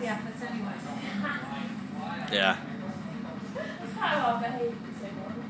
the efforts anyway. Yeah. That's how I behave.